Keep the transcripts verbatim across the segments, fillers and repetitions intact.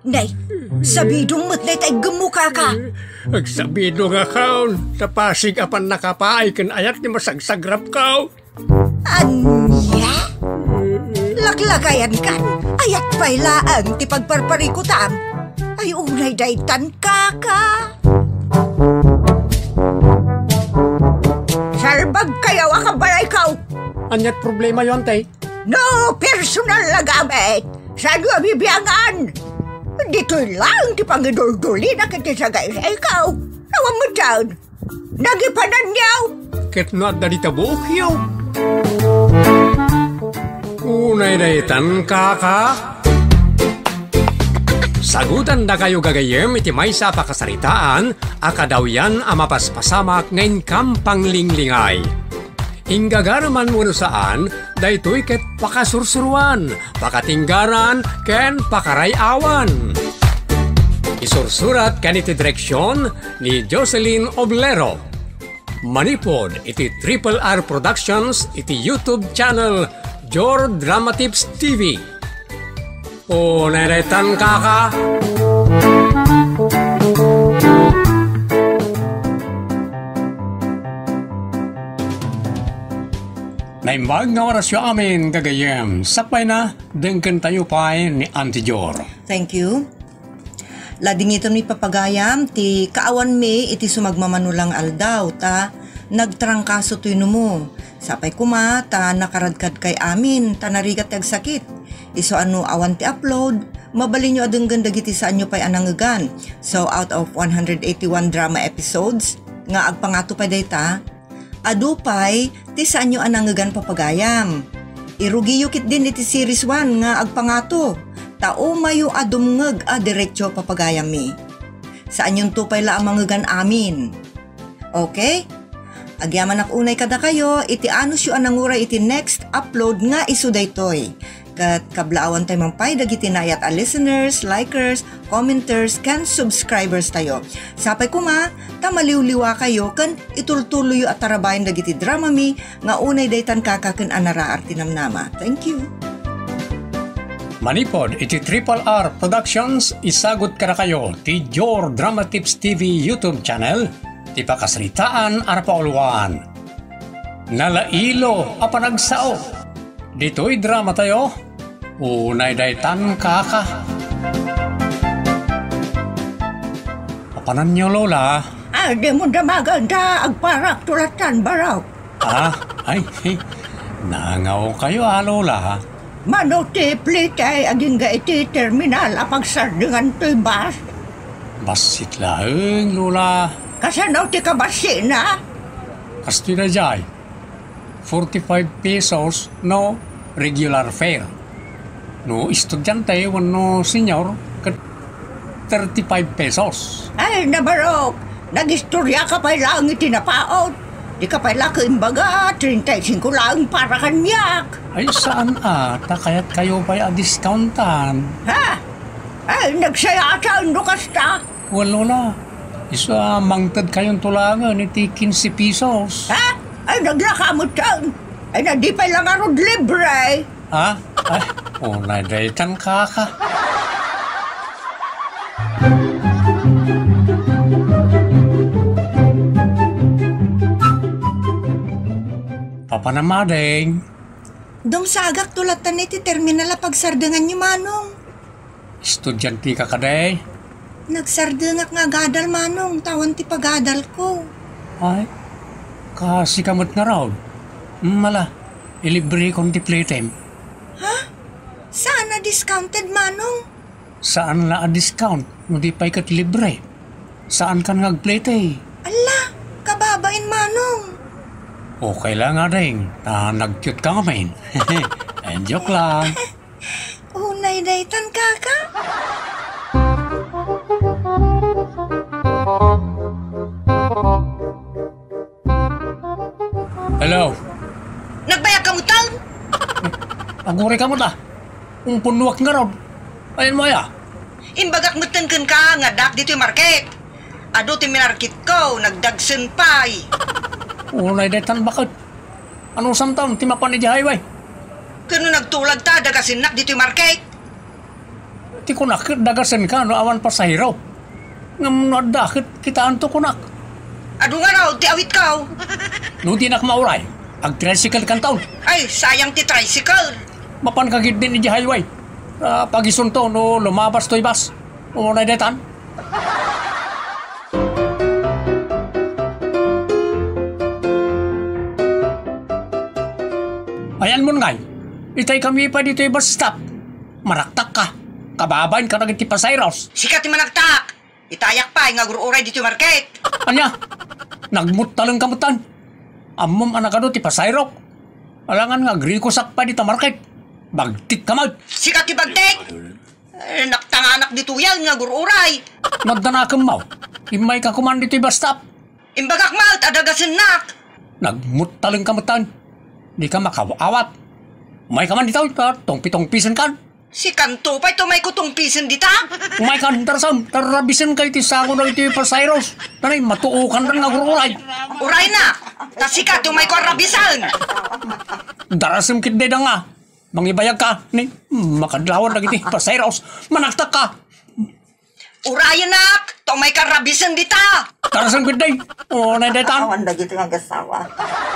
Nay, sabidong matnay tay gemuka ka. Agsabido nga kaon, tapasig apan nakapaay kan ayat ni masagsagrap kao. Anya? Laklakayan kan, ayat pa'y laang ti pagparparikutam. Ay unay daytan kaka. Sarbag kayaw akabalay kao. Anyat problema yon tay? No personal na gamit. Sa nyo bibiyangan. Dito'y lang ti pangidol-duli na kiti sa guys. Ay ikaw, nawang mo dyan. Nagipanan niyaw. Ket no at dalita buok yaw. Unay daytan kaka. Sagutan da kayo gagayem iti may sa pakasaritaan, akadaw yan ang mapaspasamak ngayon kampang linglingay. Hinggagaraman mo saan, daytoy ket pakasursuruan, pakatinggaran, ken pakarayawan. Isursurat kan iti direksyon ni Jocelyn Oblero. Manipod iti Triple R Productions iti YouTube channel Jor Drama Tips T V. O neretan kaka. Naimbag nga oras yung amin gagayem. Sapay na, dengken tayo pa ni Auntie Jor. Thank you. Lading ito ni papagayam, ti kaawan mi iti sumagmamanulang aldaw, ta nagtrangkaso tuy mo. Sapay kuma, ta nakaradkad kay amin, ta narigat tag sakit. Iso ano awan ti upload, mabalin nyo adeng ganda giti saan nyo pa'y anangagan. So out of one hundred eighty-one drama episodes, nga agpangato pa dayta, adupay, ti saan nyo anangagan papagayam. Irugiyukit din iti series one nga agpangato. Tao mayo adumngeg a diretsyo papagayam mi. Saan yung tupay la amangagan amin. Okay? Agyaman ak unay kada kayo, iti anus yu ananguray iti next upload nga isu daytoy. Kat kablaawan tayo mampay dagiti nayat a listeners, likers, commenters, kan subscribers tayo. Sapay kuma, tamaliwliwa kayo kan itultuloy at tarabayan dagiti drama mi nga unay daytan kakaken anara artinamnama. Thank you. Manipod iti Triple R Productions, isagot ka na kayo ti Jor Drama Tips T V YouTube channel, ti pakasritaan arpauluan. Nalailo a panagsao. Dito'y drama tayo, unay daytan kaka. Kapanan nyo, Lola? Ah, di mo damagan da, agparak tulatan baraw. Ah, ay, ay, nangaw kayo ah, Lola. Mano ti plitay aging ga iti terminal apagsardingan to'y bas. Basit laeng, Lola. Kasanaw ti kabasi na? Kasti na jay. forty-five pesos no regular fare. No estudyante, wano senior, kat thirty-five pesos. Ay, nabarok. Nag-istorya ka pa lang itinapaot. Di ka pa lang kaimbaga, thirty-five lang para kanyak. Ay, saan ata? Kaya't kayo pa'y a-discountan. Ha? Ay, nagsayatan do kasta. Walo na. Isa mangtad kayong tulangan, iti fifteen pesos. Ha? Ay, naglakamot yan. Ay, na di pa lang arod libre. Ha? Ay, unay daytan kaka. Papanamadeng. Dong sagak tulatan iti terminal pagsardengan niyo, Manong. Estudyante ka kaday? Nagsardengak nga gadal, Manong. Tawan ti pagadal ko. Ay, kasi kamot na raw. Mala, ilibre kong ti playtime. Ha? Saan na discounted, Manong? Saan na a-discount? Hindi pa'y kat libre. Saan ka nag-playtime? Ala, kababain, Manong. Okay lang nga rin. Na nag-cute ka ngamin. And joke lang. Unay daytan kaka. Hello? Nagbayag ka mo taon? Aguri ka mo ta. Kung punuwak nga raw. Ayun mo ya. Imbagak mo tangkan ka nga dak dito yung market. Ado ti minarkit ko, nagdagsen pay. Unay daytan bakit? Anong samtaon? Timapan ni di highway? Kano nagtulag ta, dagasinak dito yung market. Ti kunak, dagasan ka, no awan pasahero. Ngam no dakit kitaan to kunak. Ado nga raw, ti awit ka. No di nak mauray, ag tricycle kan taon. Ay, sayang ti tricycle. Mapan kagid din iji highway. Uh, pagisun to, no lumabas to ibas. O na detan. Ayan mo ngay, itay kami pa dito yung bus stop. Maraktak ka. Kababain ka na ti pasayros. Sikat ti managtak. Itayak pa, nga gururay dito yung market. Anya, nagmut talang kamutan. Amom anak ano ti pasayrok. Alangan nga grikosak pa dito market. Bagtit ka mag. Sikat ti bagtik. Eh, naktanganak dito yan, nga gururay. Nagdanakam mau. Imay ka kuman dito yung bus stop. Imbagak maut, adagasin nak. Nagmut talang kamutan. Di ka makawawat. Umay ka man dito, tongpi-tongpisan kan. Si Kanto pa ito may kutong pisan dita. Umay ka, tarasam, tarabisan ka iti sango na iti pasayros. Tanay, matuukan rin nga gururay. Uray na. Tas sikat yung may kwarabisan. Darasam kitde na nga. Mangibayag ka, ni, makadlawan lagi iti pasayros. Manaktak ka. Uray nak. To may karabisan dita. Darasam kitde. O, naidetan. Awan na gitu nga gasawa.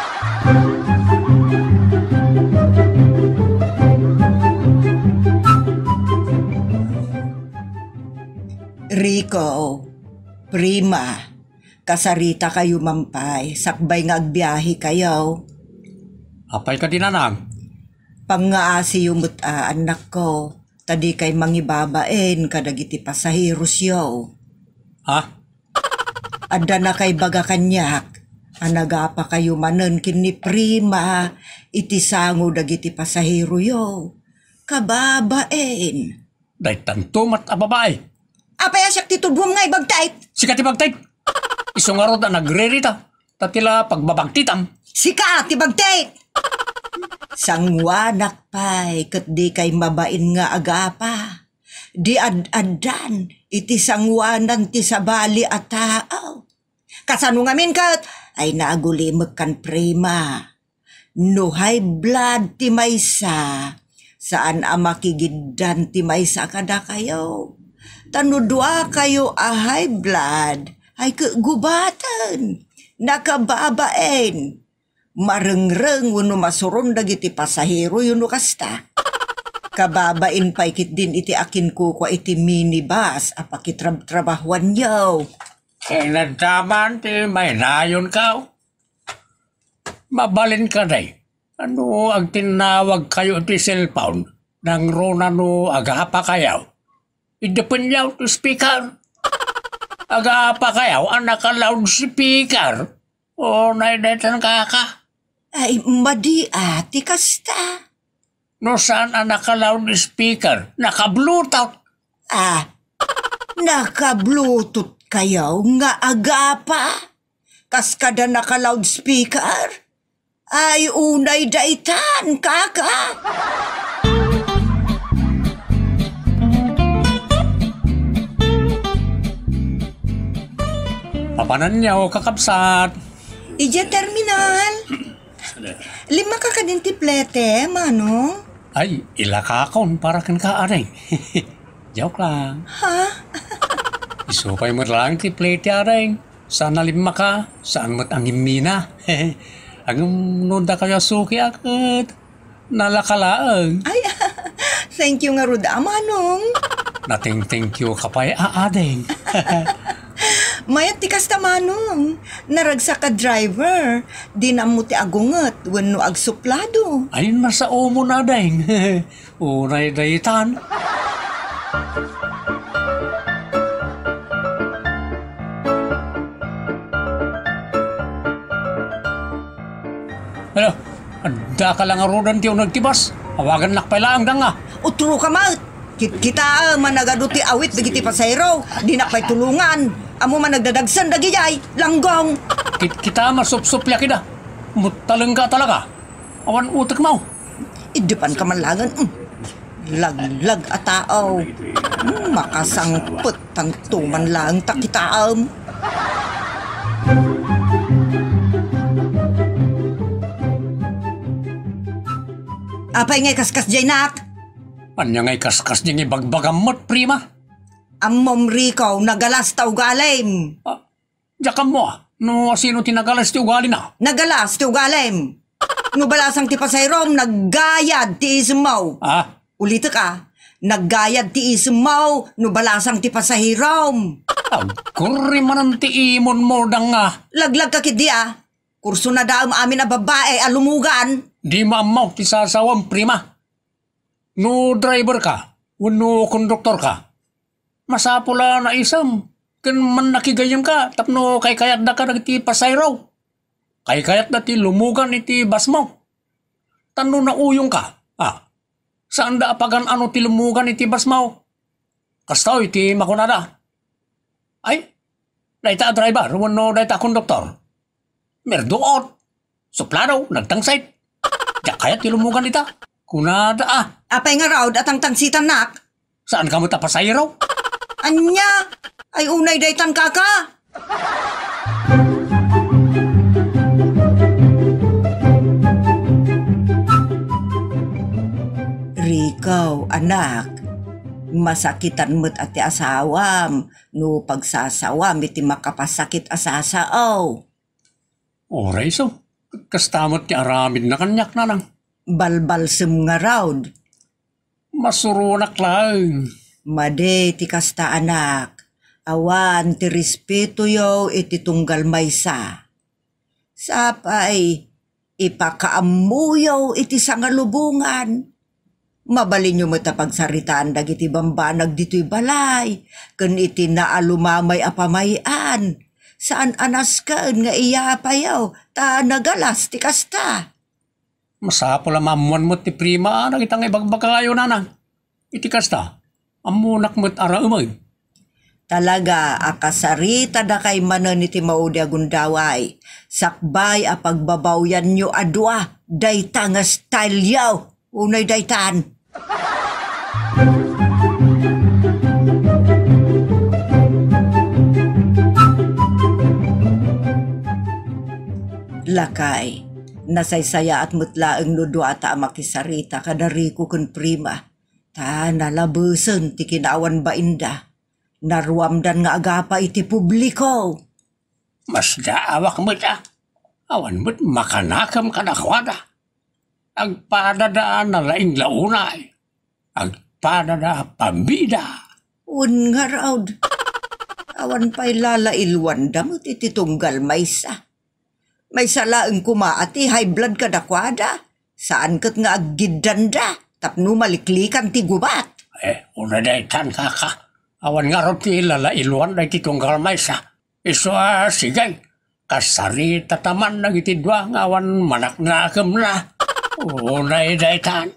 Rico, Prima, kasarita kayo mampay, sakbay nga agbiyahe kayo. Apay ka dinanang. Pangaasi yung muta, anak ko, tadi kay mangibabain kadagiti pasahiros yo. Ha? Adda na kay baga kanyak, anagapa kayo manen kini Prima, iti sango dagiti pasahiro yo. Kababain. Day tanto mat ababay. Apay asyak titudwam nga ibagtait. Sikat ibagtay. Isong araw na nagrerita. Tatila pagbabagtitam. Sika, tibagtait! Sangwanak pa'y kat di kay mabain nga agapa. Di ad-adan, iti sangwanan ti sabali at tao. Kasano ngamin kat, ay naagulimag kan Prima. No high blood ti maysa, saan amakigiddan ti maysa kada kayo. Tanudwa kayo a high blood, ay kagubatan, nakababain. Marengreng wano masuron dagiti pasahero yun kasta. Kababain pa ikit din iti akin ko kwa iti minibus apakitrab-trabahuan yaw. Eh, nagtaman ti may nayon ka. Mabalin ka day. Ano ang tinawag kayo iti cellphone? Nang rona no agapa kayaw. Idapin yaw to speaker. Agapa kayaw ang naka-loudspeaker. O naidetan ka ka. Ay, madi ati kasta. No saan ang naka-loudspeaker? Naka-bluetooth. Ah, naka-bluetooth kayaw nga agapa. Kaskada naka-loudspeaker. Ay, unay daitan, kaka. Papanan niya o kakapsat. Ija terminal. Lima ka kadin tiplete, manong. Ay, ilakakon para kan ka aray. Joke lang. Ha? Isupay mo lang ti plate aray. Sana lima ka, saan mo't ang imina. Ang nunda kaya suki akit. Nalakalaang. Ay, thank you nga Ruda, manong. Nating thank you kapay aadeng. Mayat ti kasta manong. Naragsa ka driver. Di na mo ti agunget. Wano agsuplado. Ayun na sa umo na adeng. Unay daytan. Ano? Anda ka lang arudan tiyo nagtibas. Awagan nakpailaang da nga. Utro ka mat. Kit kita managado ti awit dagiti pasayro. Di na pa'y tulungan. Amo man nagdadagsan dagijay. Langgong. Kit kita masup-supya kita. Mutalang ka talaga. Awan utak mo. Idipan ka man lagan. Mm. Lag-lag at tao. Mm, makasangpot tanto man lang takitaam. Apay ngay kaskas jay nak. Anya ngay kaskas niyang ibagbagamot, prima. Ang momrikaw nagalas ta ugalim. Ah, Diyakan mo ah. No, sino tinagalas ti ugali na? Nagalas ti ugalim. No balasang ti pasayrom, naggayad ti ismaw. Ah, Ulita ka, naggayad ti ismaw, no balasang ti pasahirom. agkuri man ang ti imon mo dang nga. Laglag ka kidi ah. Kurso na daam amin na babae alumugan. Di maamaw ti sasawang, prima. No driver ka, no konduktor ka. Masapula na isam. Kan man nakigayam ka, tapno kay kayat na ka nagti pasayraw. Kay kayat na ti lumugan iti bas mo. Tano na uyong ka. Ah, saan da apagan ano ti lumugan iti bas mo? Kastaw iti makunada. Ay, dayta driver, wano dayta konduktor. Merdoot, suplado, nagtangsayt. Diya kayat ti lumugan ita. Kunada ah, Apay nga raw atang tangsitan nak. saan ka mo ta pasayraw? Anya, ay unay daytan kaka. Rikaw, anak, masakitan mo't ati asawam, no pagsasawam iti makapasakit asasaaw. Oray so, kastamot ti aramid na kanyak na nang. Balbalsem nga raw. Masurunak lang. Made ti kasta anak, awan ti respeto yo iti tunggal maysa. Sapay, ipakaamuyaw iti sangalubungan. Mabalin nyo matapagsaritaan dagiti bambanag dito'y balay, ken iti naalumamay apamayan. Saan anas ka nga iyapayaw, ta nagalas ti kasta. Masapo la mamuan mo ti prima, nagitang ibagbagayo na nang. Iti kasta, amunak mo't ara umay. Talaga, akasarita da kay manan iti maudi agundaway. Sakbay a pagbabawyan nyo adwa, dayta nga style yaw. Unay daytan. Lakay, nasaysaya at mutlaeng nudo ata makisarita kadari ko kun prima. Ta nalabusen ti kinawan ba inda. Naruamdan nga agapa iti publiko. Mas daawak mo't ah. Awan mo't makanakam kanakwada. Agpadadaan na laing launay. Agpadada pambida. Un nga raw. Awan pa'y lalailwan damot iti tunggal maysa. May salaeng kumaati high blood ka dakwada. Saan kat nga aggidanda. Tapno maliklikan ti gubat. Eh, una daytan kaka. Awan nga ron ti lalailwan na iti tunggal maysa. Iso ah, sigay. Kasarita taman na iti dwa nga awan manak na akam na. Unay daytan.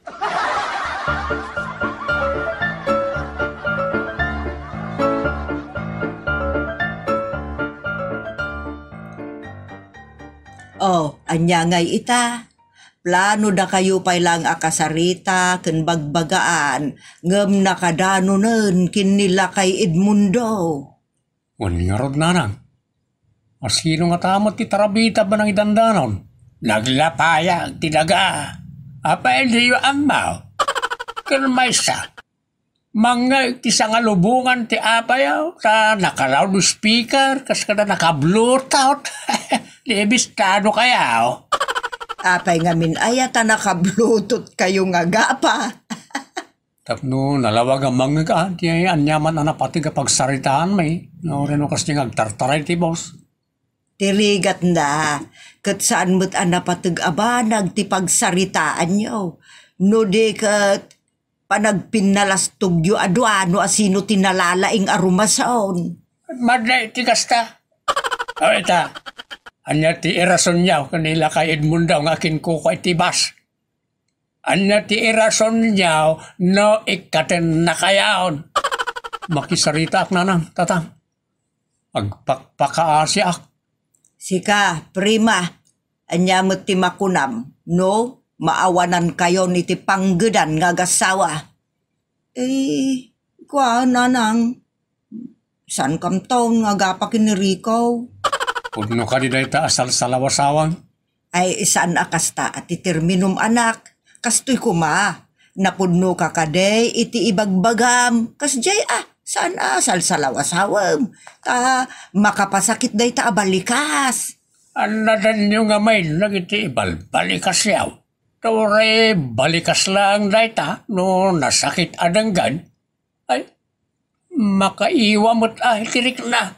Oh, anya ngay ita. Plano da kayo pa'y lang akasarita ken bagbagaan ngem nakadano nen kinila kay Edmundo. Uni nga ron nanang. Asino nga tamot ti tarabita ba ng idandanon? Naglapaya ti daga. Apa hindi yung amaw? Kalmaysa. Mga ti sangalubungan ti apayaw ta nakaloud speaker kas kada naka-bluetooth. Libistado kayaw. Apay nga min ayata naka-bluetooth kayo nga gapa. Tapno nalawag ang mga ka. Ti anyaman na pati kapag saritaan may. No, rin o kasi ngagtartaray ti boss. Tirigat na, kat saan mo't ang napatag-abanag ti pagsaritaan nyo. No di kat panagpinalastog yu adwano asino tinalalaing arumasaon. Maday ti kasta. O ita, anya ti irason niyaw kanila kay Edmundo ang akin kuko iti bas. Anya ti irason niyaw no ikaten na kayaon. Makisarita ak nanang, tatang. Agpakpakaasi ak. Sika, prima, anya mo't ti makunam, no? Maawanan kayo ni ti panggedan nga gasawa. Eh, kwa nanang, san kam taon nga gapakin ni Rico? Pudno ka di dayta asal salawasawang. Ay, saan akasta at iterminum anak, kastoy kuma, Napunno ka kaday, iti ibagbagam. Kasjay ah, saan ah, salsalawasawam. Ta, makapasakit day ta abalikas. Anadan nyo nga may nagiti balikas yaw. Tore balikas lang day ta no nasakit adanggan. Ay, makaiwa mo't ah, tirik na.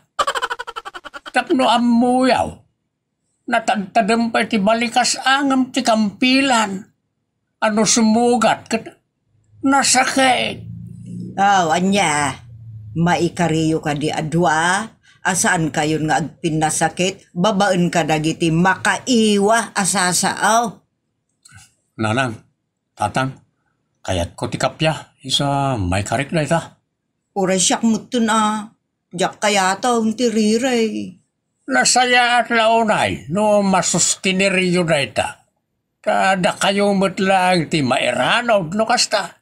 Tapno amu yaw. Natagtadam pa iti balikas angam ti kampilan. Ano sumugat kat nasakit. Oh, anya, maikariyo ka di adwa. Asaan kayon nga agpinasakit, babaan ka dagiti makaiwa asasaaw. Nanang, tatang, kayat ko ti kapya, isa may karik na ita. Ura siyak mo to na, diyak kaya taong tiriray. Nasaya at launay, no masustineriyo na ita. Kada kayo matlang ti mairanaw, no kasta.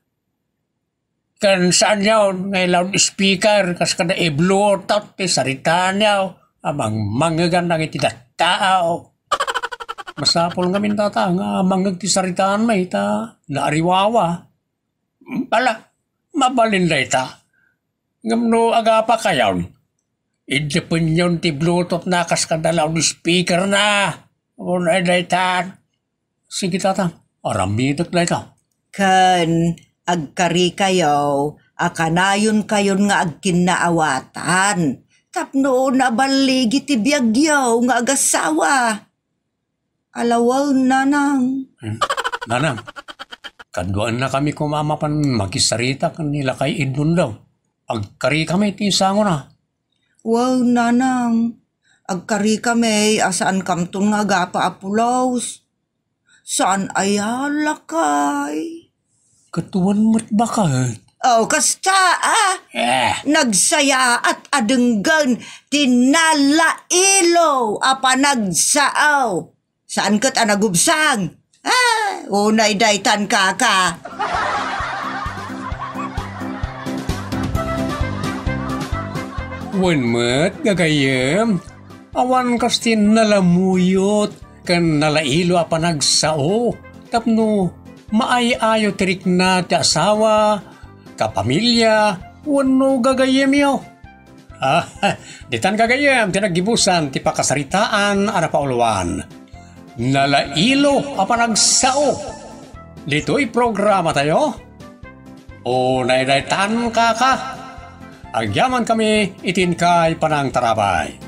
Kan saan yaw, ngayon speaker, kas kada i-bluetooth, ti sarita niyaw, amang mangagan ng iti tao. Masapol nga mintata, nga mangag ti saritaan may ta, naariwawa. Pala, mabalin na ita. Ngamno agapa kayaw, idipin yun ti bluetooth na kas kada loud speaker na. Unay na ita. Sige tatang, aramidak na ita. Kan, agkari kayo, akanayon kayon nga agkinaawatan. Tapno na baligi ti biyagyaw nga agasawa. Alawaw, nanang. Hmm. Nanang, kaduan na kami kumamapan makisarita kanila kay Edmund daw. Agkari kami ti sango na. Wow, nanang. Agkari kami, asaan kamtun nga gapa apulaws. Saan ayalakay? Katuan mo't bakal. Oh, kasta ah. Eh. Nagsaya at adenggan tinalailo apa nagsaaw. Saan kat anagubsang? Ah, unay daytan kaka. Wan mat gagayem. Awan kastin nalamuyot. Kan nalailo apa nagsao. Tapno maayayo tirik na ti asawa, kapamilya, wano gagayem yo. Ah, ditan gagayem, tinagibusan, ti pakasaritaan, ara pauluan. Nalailo, apa nagsao. Dito'y programa tayo. O naidaitan ka ka. Agyaman kami, itin kay panang tarabay.